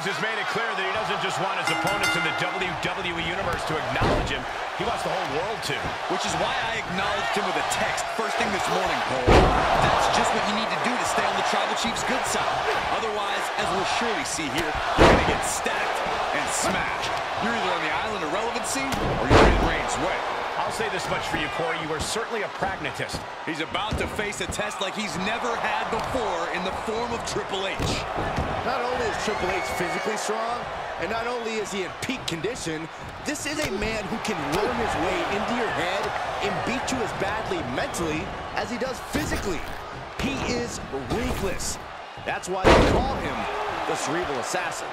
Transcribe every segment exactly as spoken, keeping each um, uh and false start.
has made it clear that he doesn't just want his opponents in the W W E Universe to acknowledge him. He wants the whole world to. Which is why I acknowledged him with a text first thing this morning, Cole. That's just what you need to do to stay on the Tribal Chief's good side. Otherwise, as we'll surely see here, you're going to get stacked and smashed. You're either on the island of relevancy or you're in Reigns' way. I'll say this much for you, Corey. You are certainly a pragmatist. He's about to face a test like he's never had before in the form of Triple H. Not only is Triple H physically strong, and not only is he in peak condition, this is a man who can worm his way into your head and beat you as badly mentally as he does physically. He is ruthless. That's why they call him the Cerebral Assassin.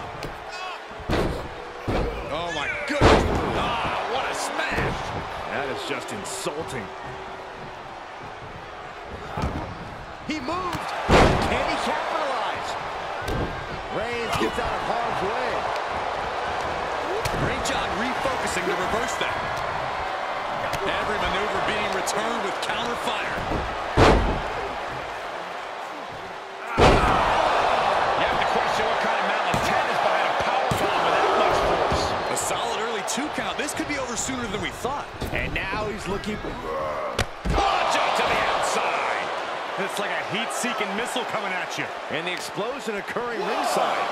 Oh, my goodness. Ah, what a smash. That is just insulting. He moved. Can he capitalize? Reigns gets out of harm's way. Great job refocusing to reverse that. Every maneuver being returned with counter fire. You have to question what kind of malintent is behind a powerbomb with that much force. A solid early two count. This could be over sooner than we thought. And now he's looking... Punch out to the outside. It's like a heat-seeking missile coming at you. And the explosion occurring ringside.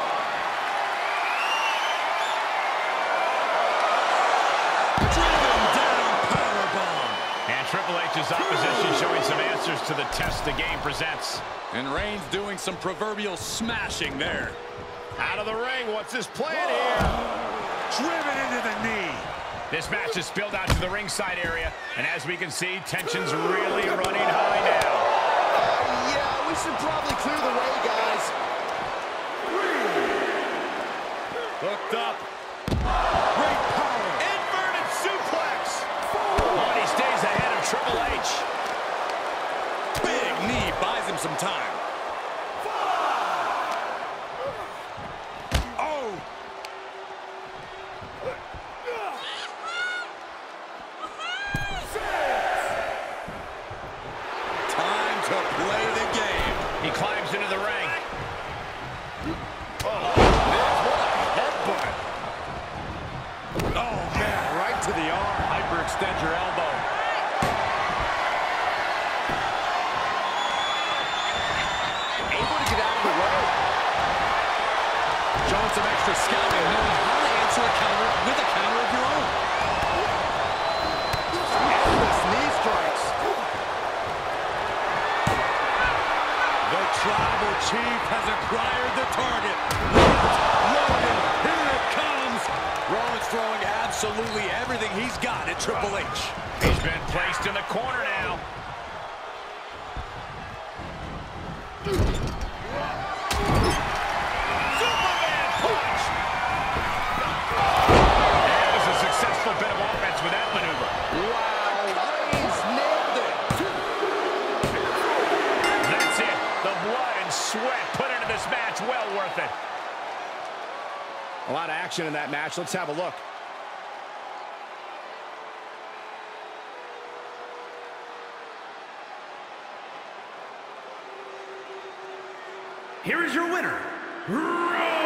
Driven down powerbomb. And Triple H's opposition showing some answers to the test the game presents. And Reigns doing some proverbial smashing there. Out of the ring, what's his plan here? Driven into the knee. This match is spilled out to the ringside area, and as we can see, tension's really running high now. Uh, yeah, we should probably clear the way, guys. Hooked up. Great power. Inverted suplex. Oh, he stays ahead of Triple H. Big knee buys him some time. Oh. Time to play the game. He climbs into the ring. Oh, what a headbutt. Oh, man, right to the arm. Hyperextend your elbow. Able to get out of the way. Showing some extra scouting, knowing how to answer a counter with a counter of your own. Endless knee strikes. The Tribal Chief has acquired the target. Loaded. Here it comes. Roman's throwing absolutely everything he's got at Triple H. He's been placed in the corner now. Superman punch. That was a successful bit of offense with that maneuver. Wow, Reigns nailed it. That's it. The blood and sweat put into this match. Well worth it. A lot of action in that match. Let's have a look. Here is your winner, Roman